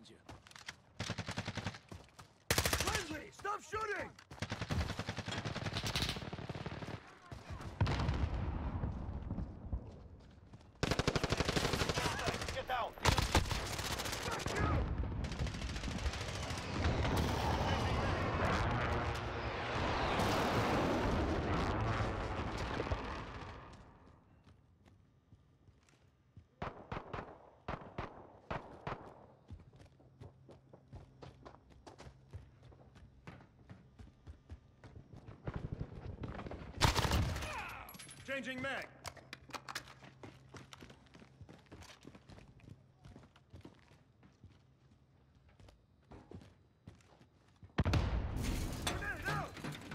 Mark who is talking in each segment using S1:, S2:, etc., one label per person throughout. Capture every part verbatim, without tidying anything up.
S1: behind you. Friendly! Stop shooting!
S2: Get down!
S1: Fuck you! Changing mag. Grenade out!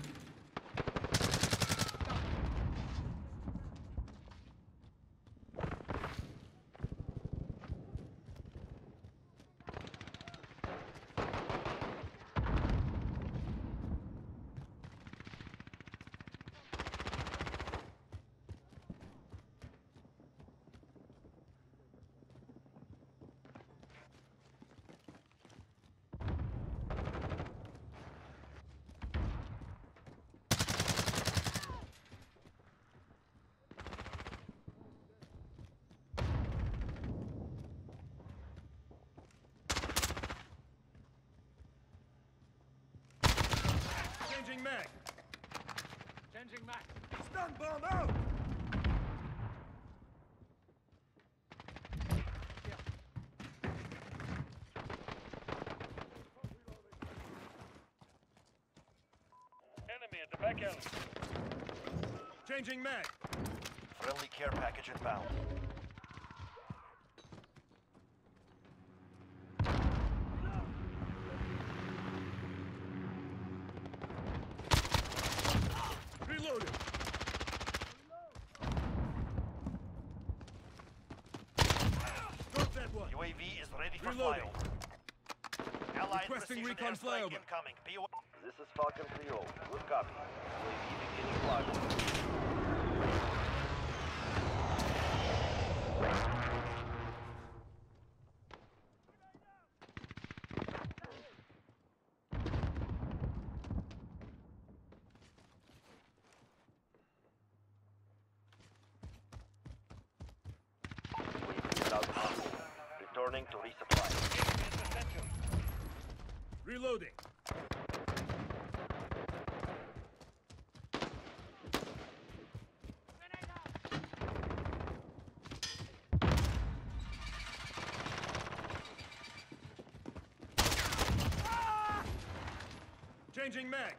S1: Changing mag.
S3: Changing mag.
S1: Stun bomb out!
S3: Enemy at the back alley.
S1: Changing mag.
S2: Friendly care package inbound.
S1: Reloading. Drop that one.
S2: U A V is ready for
S1: Reloading.
S2: flyover. Allied
S1: Requesting
S2: precision
S1: recon
S2: airstrike
S1: flyover.
S2: incoming. Be aware. This is Falcon three oh. Good copy. U A V beginning flyover. U A V is out of fuel. Returning to resupply.
S1: Reloading. Changing mag.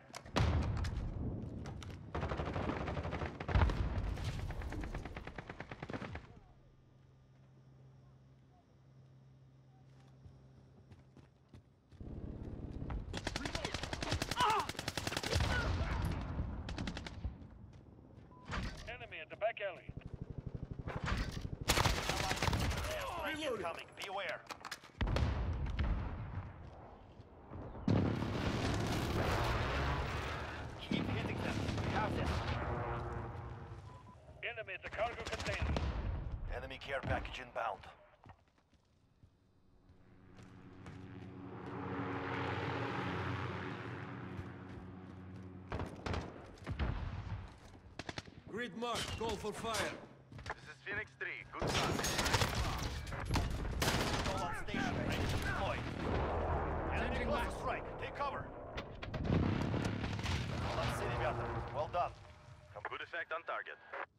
S3: Enemy at the back alley.
S2: Airstrike
S1: Reloading.
S2: incoming. Be aware. Keep hitting them. We have this.
S3: Enemy at the cargo container.
S2: Enemy care package inbound.
S1: Grid mark. Call for fire.
S4: This is Phoenix three. Good start.
S2: All on station. Ready to deploy. Enemy
S3: Changing
S2: cluster
S3: mag.
S2: strike. Take cover. Молодцы, ребята. Well done.
S4: Good effect on target.